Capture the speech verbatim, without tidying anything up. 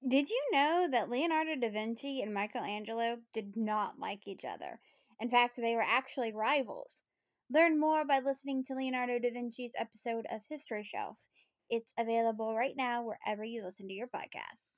Did you know that Leonardo da Vinci and Michaelangelo did not like each other? In fact, they were actually rivals. Learn more by listening to Leonardo da Vinci's episode of History Shelf. It's available right now wherever you listen to your podcasts.